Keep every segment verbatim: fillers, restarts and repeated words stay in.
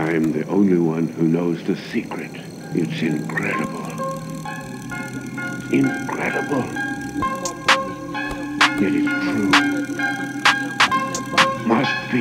I'm the only one who knows the secret. It's incredible. Incredible. Yet it's true. Must be.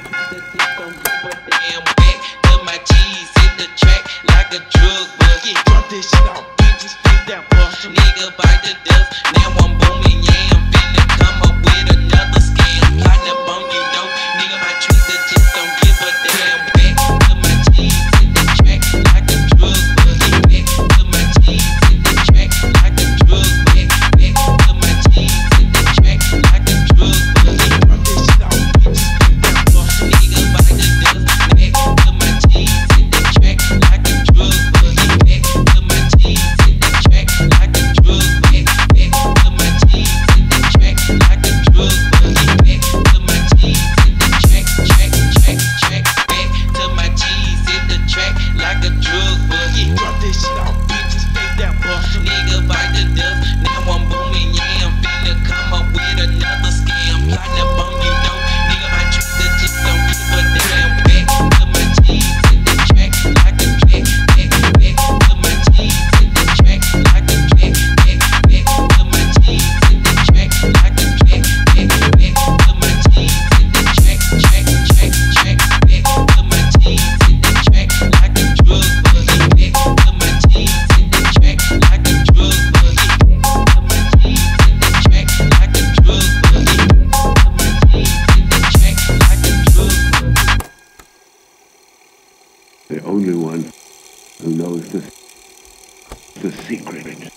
I'm back to my cheese, hit the track like a drug bug. Yeah, drop this shit off, bitches, flip that bust. Nigga bite the dust, now I'm booming, yeah, I'm finna come up with another scam. Plotting up on you, though, nigga, my trees that just don't give a damn. Back to my cheese, hit the track like a drug bug. Back to my cheese, hit the track like a drug bug. Back to my cheese, hit the track like a drug bug. Drop this shit off, bitches, flip that bust. Nigga bite the dust. Back to my cheese, hit the track like a drug bug. Back to my cheese, hit the track like a drug bug. Back to my cheese, hit the track like a drug bug. Back to my cheese, hit the track, track, track, track. Back to my cheese, hit the track like a drug bug. Yeah, drop this shit off, bitches, fake that bust. Nigga bite the dust, now I'm booming, yeah, I'm finna come up with another scam. Plotting up on you, though, nigga, my trick that just don't give a damn. Back to my cheese, hit the track like a track. Back, back to my cheese, hit the track like a track. Back, back to my cheese, hit the track like a track. Back, back to my cheese, hit the track, track, track, track. Back to my cheese, hit the track like a drug bug. Back to my cheese, hit the track like a drug bug. Back to my cheese, hit the track like a drug bug. Back to my cheese, hit the track like a drug bug. The only one who knows the, the secret.